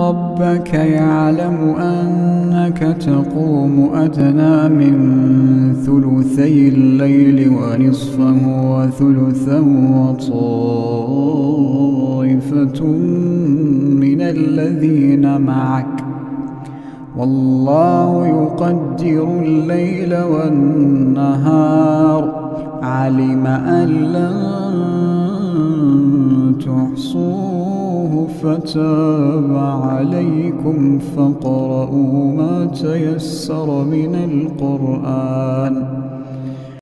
ربك يعلم أنك تقوم أدنى من ثلثي الليل ونصفه وثلثا وطائفة من الذين معك، والله يقدر الليل والنهار، علم أن لن تحصوه فتاب عليكم فاقرؤوا ما تيسر من القرآن.